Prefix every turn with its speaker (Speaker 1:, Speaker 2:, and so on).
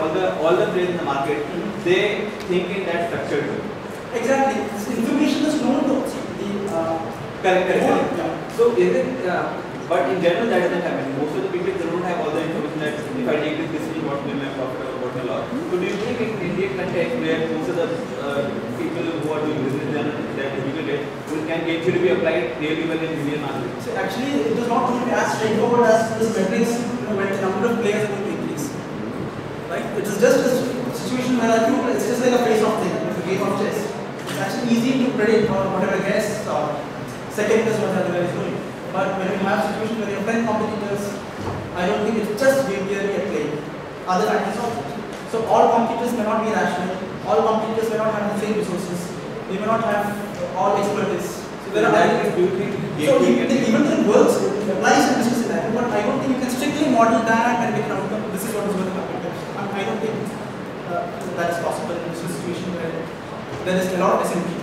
Speaker 1: all the players in the market, they think in that structured way.
Speaker 2: Exactly. So information is known to
Speaker 1: Correct.
Speaker 2: Yeah.
Speaker 1: So is it? But in general, that doesn't happen. Most of the people they don't have all the information that if I take this decision, what will my profit or what will loss. So do you think in Indian context where most of the people who are doing business that educated can game theory be applied really well in Indian market?
Speaker 2: So actually, it is not going to be as straightforward as this metrics when the number of players are going to increase. Right? It is just a situation where it's just like a face-off thing, it's a game of chess. It's actually easy to predict or whatever guess or second guess what the other guy is doing. But when you have a situation where you have 10 competitors, I don't think it's just game theory at play. Other factors also. So all competitors may not be rational. All competitors may not have the same resources. They may not have all expertise. So there are
Speaker 1: do you think
Speaker 2: even though it works, it applies in business scenario, but I don't think you can strictly model that and make an outcome. This is what is going to happen. I don't think that is possible in a situation where there is a lot of asymmetry.